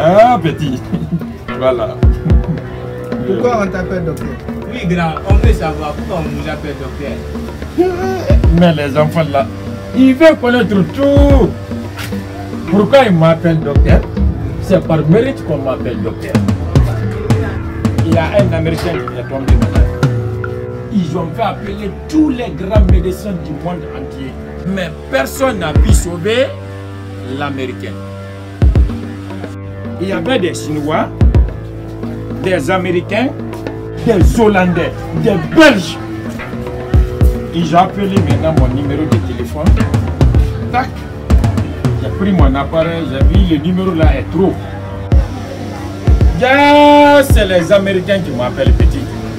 Ah, petit. Voilà. Pourquoi on t'appelle docteur? Oui, grand, on veut savoir pourquoi on nous appelle docteur. Mais les enfants là, ils veulent connaître tout. Pourquoi ils m'appellent docteur? C'est par mérite qu'on m'appelle docteur. Il y a un Américain qui est tombé malade. Ils ont fait appeler tous les grands médecins du monde entier. Mais personne n'a pu sauver l'Américain. Il y avait des Chinois, des Américains, des Hollandais, des Belges. Et j'ai appelé maintenant mon numéro de téléphone. Tac. J'ai pris mon appareil, j'ai vu le numéro là est trop. C'est les Américains qui m'appellent petit.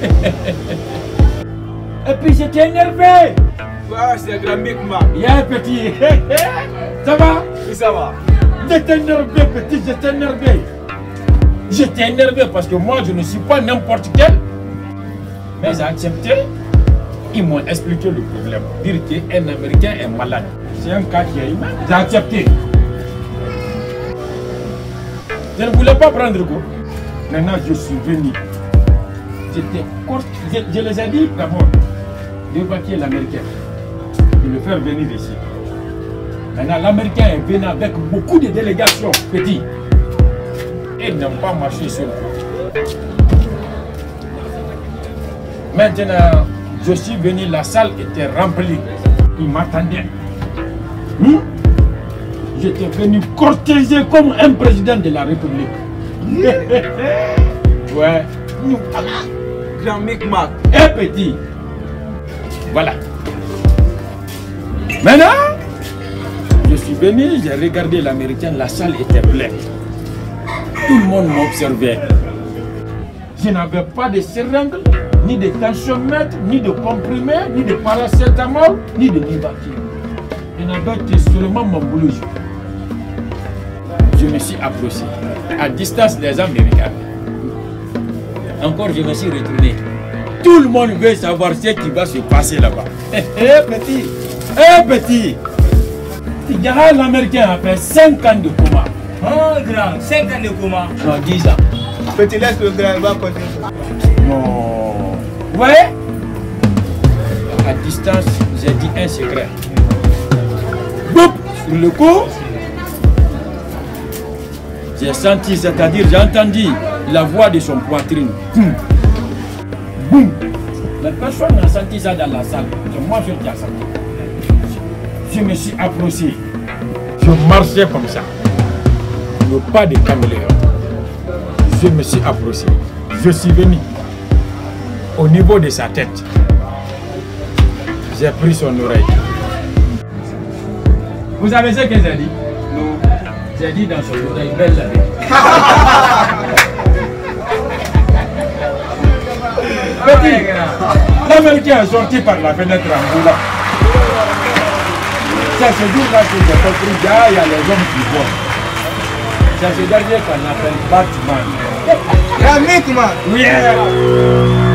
Et puis j'étais énervé. C'est grand mec, ma. Yeah, petit. Ça va? Oui, ça va. J'étais énervé, petit, j'étais énervé. J'étais énervé parce que moi, je ne suis pas n'importe quel. Mais j'ai accepté. Ils m'ont expliqué le problème. Dire qu'un Américain est malade. C'est un cas qui est humain. J'ai accepté. Je ne voulais pas prendre le coup. Maintenant, je suis venu. Je les ai dit d'abord d'évacuer l'Américain. De le faire venir ici. Maintenant, l'Américain est venu avec beaucoup de délégations, petit. Et ils n'ont pas marché sur le coup. Maintenant, je suis venu, la salle était remplie. Ils m'attendaient. J'étais venu cortéger comme un président de la République. Ouais. Grand mec, ma. Et petit. Voilà. Maintenant, je suis venu, j'ai regardé l'Américain, la salle était pleine. Tout le monde m'observait. Je n'avais pas de seringue, ni de tensiomètre, ni de comprimé, ni de paracétamol, ni de Nivaquine. Je n'avais que seulement mon blouse. Je me suis approché, à distance des Américains. Encore, je me suis retourné. Tout le monde veut savoir ce qui va se passer là-bas. Petit, petit. L'Américain a fait 5 ans de coma. Oh, grand, 5 ans de coma. Non, 10 ans. Petit, laisse le grand, va continuer. Non. Vous voyez? À distance, j'ai dit un secret. Boum! Sur le coup, j'ai senti, c'est-à-dire j'ai entendu la voix de son poitrine. Boum! Boum! La personne a senti ça dans la salle. C'est moi qui ai senti. Je me suis approché. Je marchais comme ça. Le pas de caméléon. Je me suis approché. Je suis venu au niveau de sa tête. J'ai pris son oreille. Vous savez ce que j'ai dit? Non. J'ai dit dans son oreille, belle année. Petit, l'Américain est sorti par la fenêtre en roulant. C'est ce jour-là que j'ai compris, il y a les hommes qui voient. C'est ce dernier qu'on appelle Batman. Grand mec, ma. Oui.